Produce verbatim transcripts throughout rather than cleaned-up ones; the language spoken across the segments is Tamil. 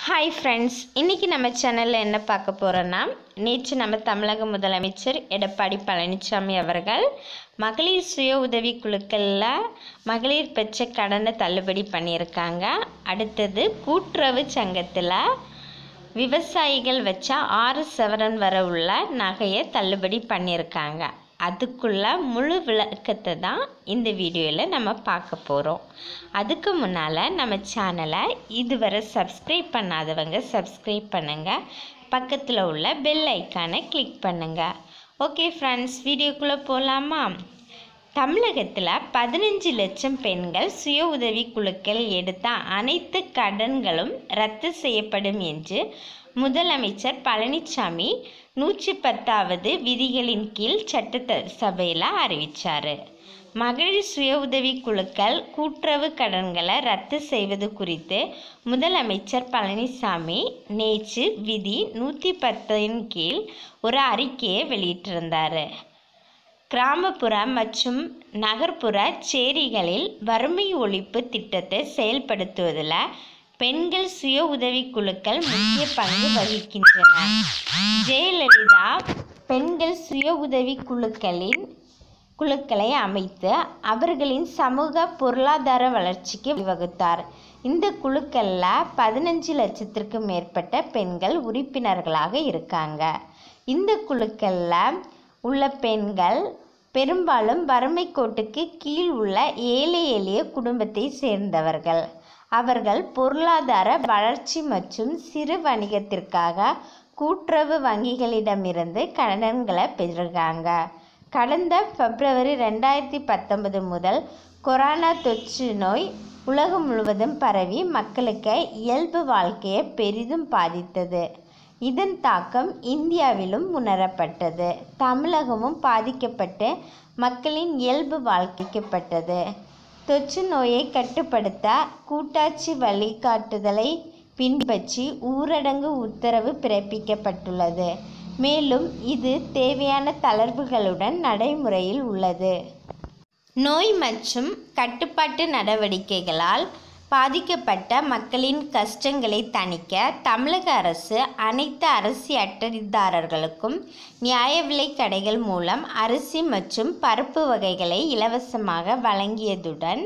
ஹாய் ஃப்ரெண்ட்ஸ், இன்றைக்கி நம்ம சேனலில் என்ன பார்க்க போகிறோன்னா, நேற்று நம்ம தமிழக முதலமைச்சர் எடப்பாடி பழனிசாமி அவர்கள் மகளிர் சுய உதவி குழுக்களில் மகளிர் பெற்ற கடனை தள்ளுபடி பண்ணியிருக்காங்க. அடுத்தது கூட்டுறவு சங்கத்தில் விவசாயிகள் வச்சா ஆறு சவரன் வர உள்ள நகையை தள்ளுபடி பண்ணியிருக்காங்க. அதுக்குள்ள முழு விளக்கத்தை தான் இந்த வீடியோவில் நம்ம பார்க்க போகிறோம். அதுக்கு முன்னால் நம்ம சேனலை இதுவரை சப்ஸ்கிரைப் பண்ணாதவங்க சப்ஸ்கிரைப் பண்ணுங்கள், பக்கத்தில் உள்ள பெல் ஐக்கானை கிளிக் பண்ணுங்கள். ஓகே ஃப்ரெண்ட்ஸ், வீடியோக்குள்ளே போகலாமா? தமிழகத்தில் பதினஞ்சு லட்சம் பெண்கள் சுய உதவி குழுக்கள் எடுத்த அனைத்து கடன்களும் ரத்து செய்யப்படும் என்று முதலமைச்சர் பழனிசாமி நூற்றி பத்தாவது விதிகளின் கீழ் சட்ட சபையில் அறிவித்தார். மகளிர் சுய உதவி குழுக்கள் கூட்டுறவு கடன்களை ரத்து செய்வது குறித்து முதலமைச்சர் பழனிசாமி நேற்று விதி நூற்றி பத்தின் கீழ் ஒரு அறிக்கையை வெளியிட்டிருந்தார். கிராமப்புற மற்றும் நகர்ப்புற சேரிகளில் வறுமை ஒழிப்பு திட்டத்தை செயல்படுத்துவதில் பெண்கள் சுய உதவி குழுக்கள் முக்கிய பங்கு வகிக்கின்றன. ஜெயலலிதா பெண்கள் சுய உதவி குழுக்களின் குழுக்களை அமைத்து அவர்களின் சமூக பொருளாதார வளர்ச்சிக்கு வழிவகுத்தார். இந்த குழுக்களில் பதினஞ்சு லட்சத்திற்கு மேற்பட்ட பெண்கள் உறுப்பினர்களாக இருக்காங்க. இந்த குழுக்களில் உள்ள பெண்கள் பெரும்பாலும் வறுமை கோட்டுக்கு கீழ் உள்ள ஏழை எளிய குடும்பத்தை சேர்ந்தவர்கள். அவர்கள் பொருளாதார வளர்ச்சி மற்றும் சிறு வணிகத்திற்காக கூட்டுறவு வங்கிகளிடமிருந்து கடன்களை பெறுகிறாங்க. கடந்த பிப்ரவரி ரெண்டாயிரத்தி பத்தொன்பது முதல் கொரோனா தொற்று நோய் உலகம் முழுவதும் பரவி மக்களுக்கு இயல்பு வாழ்க்கையை பெரிதும் பாதித்தது. இதன் தாக்கம் இந்தியாவிலும் உணரப்பட்டது. தமிழகமும் பாதிக்கப்பட்டு மக்களின் இயல்பு வாழ்க்கைக்கப்பட்டது. தொற்று நோயை கட்டுப்படுத்த கூட்டாட்சி வழிகாட்டுதலை பின்பற்றி ஊரடங்கு உத்தரவு பிறப்பிக்கப்பட்டுள்ளது. மேலும் இது தேவையான தளர்வுகளுடன் நடைமுறையில் உள்ளது. நோய் மற்றும் கட்டுப்பாட்டு நடவடிக்கைகளால் பாதிக்கப்பட்ட மக்களின் கஷ்டங்களை தணிக்க தமிழக அரசு அனைத்து அரிசி அட்டைதாரர்களுக்கும் நியாய விலை கடைகள் மூலம் அரிசி மற்றும் பருப்பு வகைகளை இலவசமாக வழங்கியதுடன்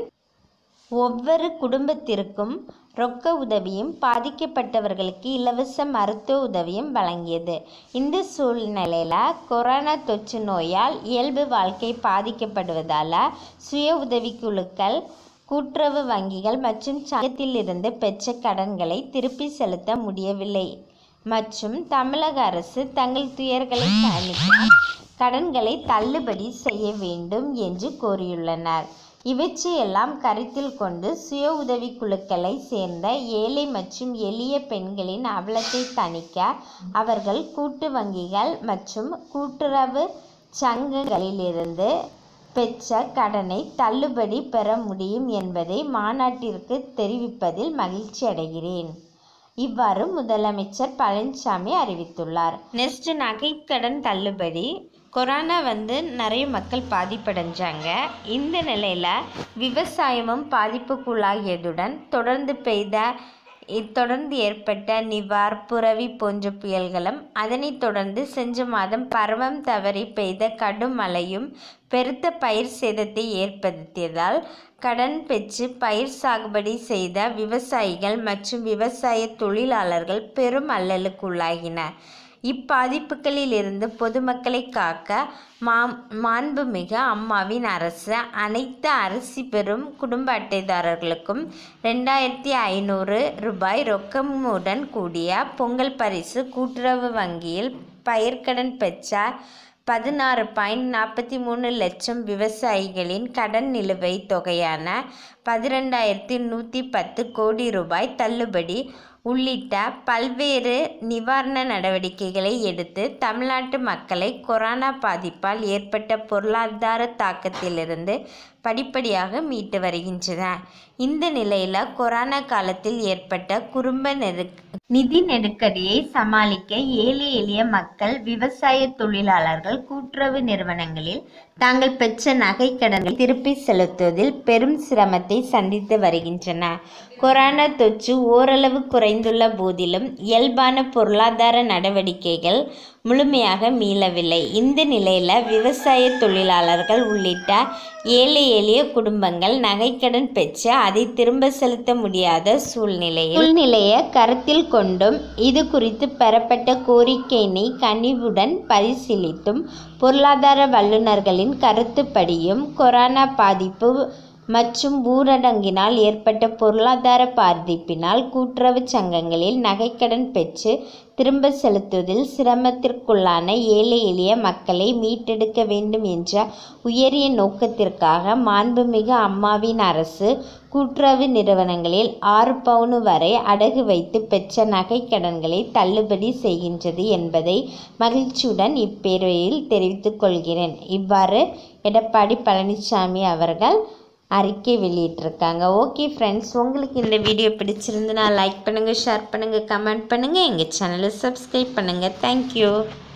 ஒவ்வொரு குடும்பத்திற்கும் ரொக்க உதவியும் பாதிக்கப்பட்டவர்களுக்கு இலவச மருத்துவ உதவியும் வழங்கியது. இந்த சூழ்நிலையில் கொரோனா தொற்று நோயால் இயல்பு வாழ்க்கை பாதிக்கப்படுவதால் சுய உதவி குழுக்கள் கூட்டுறவு வங்கிகள் மற்றும் சங்கத்திலிருந்து பெற்ற கடன்களை திருப்பி செலுத்த முடியவில்லை மற்றும் தமிழக அரசு தங்கள் துயர்களை தணிக்க கடன்களை தள்ளுபடி செய்ய வேண்டும் என்று கோரியுள்ளனர். இவற்றையெல்லாம் கருத்தில் கொண்டு சுய உதவி குழுக்களை சேர்ந்த ஏழை மற்றும் எளிய பெண்களின் அவலத்தை தணிக்க அவர்கள் கூட்டு வங்கிகள் மற்றும் கூட்டுறவு சங்கங்களிலிருந்து பெற்ற கடனை தள்ளுபடி பெற முடியும் என்பதை மாநாட்டிற்கு தெரிவிப்பதில் மகிழ்ச்சி அடைகிறேன். இவ்வாறு முதலமைச்சர் பழனிசாமி அறிவித்துள்ளார். நெக்ஸ்ட் நகைக்கடன் தள்ளுபடி. கொரோனா வந்து நிறைய மக்கள் பாதிப்படைஞ்சாங்க. இந்த நிலையில் விவசாயமும் பாதிப்புக்குள்ளாகியதுடன் தொடர்ந்து பெய்த தொடர்ந்து ஏற்பட்ட நிவார் புரவி போன்ற புயல்களும் அதனைத் தொடர்ந்து சென்ற மாதம் பருவம் தவறி பெய்த கடும் மழையும் பெருத்த பயிர் சேதத்தை ஏற்படுத்தியதால் கடன் பெற்று பயிர் சாகுபடி செய்த விவசாயிகள் மற்றும் விவசாய தொழிலாளர்கள் பெரும் அல்லலுக்குள்ளாகினர். இப்பாதிப்புகளில் இருந்து பொதுமக்களை காக்க மா மாண்புமிகு அம்மாவின் அரசு அனைத்து அரிசி பெறும் குடும்ப அட்டைதாரர்களுக்கும் ரெண்டாயிரத்தி ஐநூறு ரூபாய் ரொக்கமுடன் கூடிய பொங்கல் பரிசு கூட்டுறவு வங்கியில் பயிர்க்கடன் பெற்ற பதினாறு பாயிண்ட் நாற்பத்தி மூணு லட்சம் விவசாயிகளின் கடன் நிலுவைத் தொகையான பதிரெண்டாயிரத்தி நூற்றி பத்து கோடி ரூபாய் தள்ளுபடி உள்ளிட்ட பல்வேறு நிவாரண நடவடிக்கைகளை எடுத்து தமிழ்நாட்டு மக்களை கொரோனா பாதிப்பால் ஏற்பட்ட பொருளாதார தாக்கத்திலிருந்து படிப்படியாக மீட்டு வருகின்றன. இந்த நிலையில் கொரோனா காலத்தில் ஏற்பட்ட குடும்ப நெருக் நிதி நெருக்கடியை சமாளிக்க ஏழை எளிய மக்கள், விவசாய தொழிலாளர்கள் கூட்டுறவு நிறுவனங்களில் தாங்கள் பெற்ற நகை கடன்களை திருப்பி செலுத்துவதில் பெரும் சிரமத்தை சந்தித்து வருகின்றன. கொரோனா தொற்று ஓரளவு குறைந்துள்ள போதிலும் இயல்பான பொருளாதார நடவடிக்கைகள் முழுமையாக மீளவில்லை. இந்த நிலையில் விவசாய தொழிலாளர்கள் உள்ளிட்ட ஏழை எளிய குடும்பங்கள் நகைக்கடன் பெற்று அதை திரும்ப செலுத்த முடியாத சூழ்நிலையில் சூழ்நிலையை கருத்தில் கொண்டும் இது குறித்து பெறப்பட்ட கோரிக்கையினை கனிவுடன் பரிசீலித்தும் பொருளாதார வல்லுநர்களின் கருத்துப்படியும் கொரோனா பாதிப்பு மற்றும் ஊரடங்கினால் ஏற்பட்ட பொருளாதார பாதிப்பினால் கூட்டுறவு சங்கங்களில் நகைக்கடன் பெற்று திரும்ப செலுத்துவதில் சிரமத்திற்குள்ளான ஏழை எளிய மக்களை மீட்டெடுக்க வேண்டும் என்ற உயரிய நோக்கத்திற்காக மாண்புமிகு அம்மாவின் அரசு கூட்டுறவு நிறுவனங்களில் ஆறு பவுன் வரை அடகு வைத்து பெற்ற நகைக்கடன்களை தள்ளுபடி செய்கின்றது என்பதை மகிழ்ச்சியுடன் இப்பேரவையில் தெரிவித்துக் கொள்கிறேன். இவ்வாறு எடப்பாடி பழனிசாமி அவர்கள் அறிக்கை வெளியிட்டிருக்காங்க. ஓகே ஃப்ரெண்ட்ஸ், உங்களுக்கு இந்த வீடியோ பிடிச்சிருந்துன்னா லைக் பண்ணுங்கள், ஷேர் பண்ணுங்கள், கமெண்ட் பண்ணுங்கள், எங்கள் சேனலை சப்ஸ்கிரைப் பண்ணுங்கள். தேங்க்யூ.